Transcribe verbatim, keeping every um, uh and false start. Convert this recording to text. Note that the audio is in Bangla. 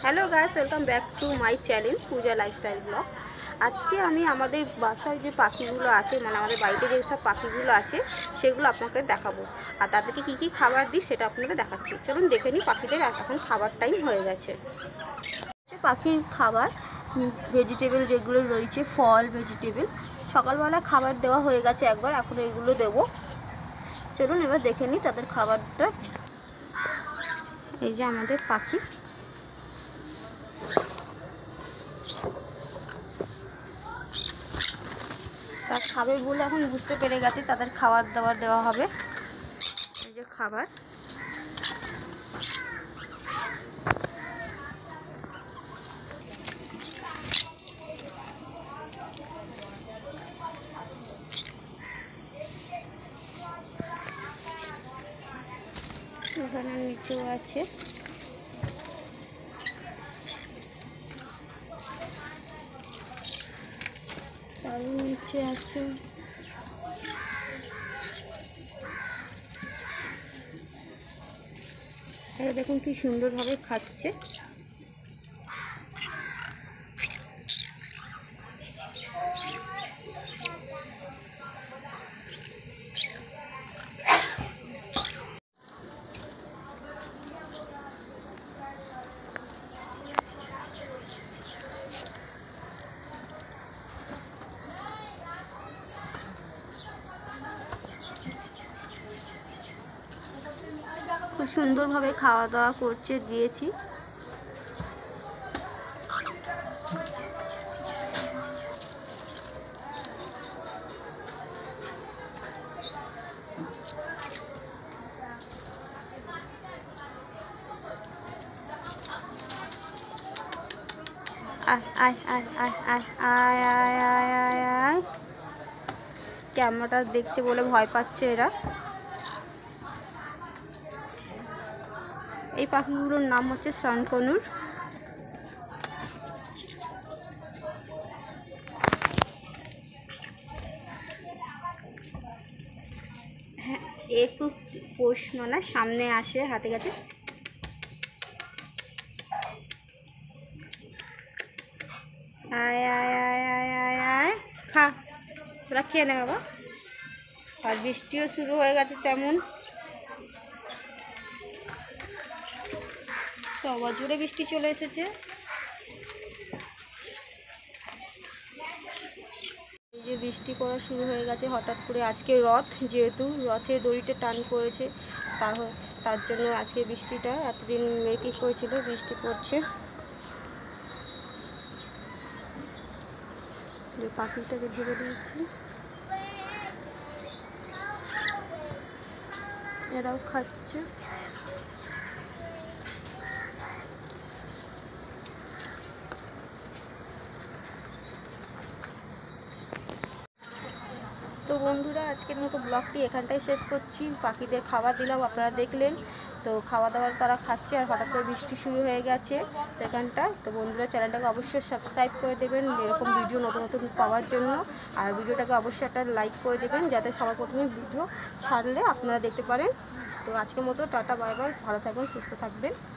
Hello guys, welcome back to my channel Puja lifestyle blog. আজকে আমি আমাদের বাসায় যে পাখিগুলো আছে, মানে আমাদের বাড়িতে যে সব পাখিগুলো আছে সেগুলো আপনাকে দেখাবো, আর তাদেরকে কী কী খাবার দিই সেটা আপনাদের দেখাচ্ছি। চলুন দেখে নিই। পাখিদের এখন খাবার টাইম হয়ে গেছে। পাখির খাবার ভেজিটেবল যেগুলো রয়েছে, ফল ভেজিটেবল, সকালবেলা খাবার দেওয়া হয়ে গেছে একবার, এখন এগুলো দেবো। চলুন এবার দেখে নিই তাদের খাবারটা। এই যে আমাদের পাখি, তার খাবে বলে এখন বুঝতে পেরে গেছে তাদের খাবার দাবার দেওয়া হবে। এই যে খাবার, এখানে নিচেও আছে। তার নিচে আছে দেখুন কি সুন্দরভাবে খাচ্ছে। খুব সুন্দরভাবে খাওয়া দাওয়া করছে, দিয়েছি। আয় আয় আয় আয় আয় আয় আয় আয় আয় আয় ক্যামেরাটা দেখছে বলে ভয় পাচ্ছে এরা। এই পাখিগুলোর নাম হচ্ছে সানকনুর। হ্যাঁ, এ খুব প্রশ্ন না, সামনে আসে হাতে কাছে। আয় আয় আয় আয় আয় আয় খা, তোরা খেয়ে নে বাবা। আর বৃষ্টিও শুরু হয়ে গেছে তেমন, তো আবার জোরে বৃষ্টি চলে এসেছে। এই যে বৃষ্টি পড়া শুরু হয়ে গেছে হঠাৎ করে। আজকে রথ, যেহেতু রথে দড়িতে টান পড়েছে, তার জন্য আজকে বৃষ্টিটা, এতদিন মেঘই করেছিল, বৃষ্টি পড়ছে। যে পাখিটাকে ধরে দিয়েছি, এরাও খাচ্ছে। তো বন্ধুরা, আজকের মতো ব্লগটি এখানটাই শেষ করছি। পাখিদের খাবার দিলাম, আপনারা দেখলেন। তো খাওয়া দাওয়ার তারা খাচ্ছে, আর হঠাৎ করে বৃষ্টি শুরু হয়ে গেছে তো এখানটা। তো বন্ধুরা, চ্যানেলটাকে অবশ্যই সাবস্ক্রাইব করে দেবেন এরকম ভিডিও নতুন নতুন পাওয়ার জন্য। আর ভিডিওটাকে অবশ্যই একটা লাইক করে দেবেন, যাতে সবার প্রথমে ভিডিও ছাড়লে আপনারা দেখতে পারেন। তো আজকের মতো টাটা, বাই বাই, ভালো থাকবেন, সুস্থ থাকবেন।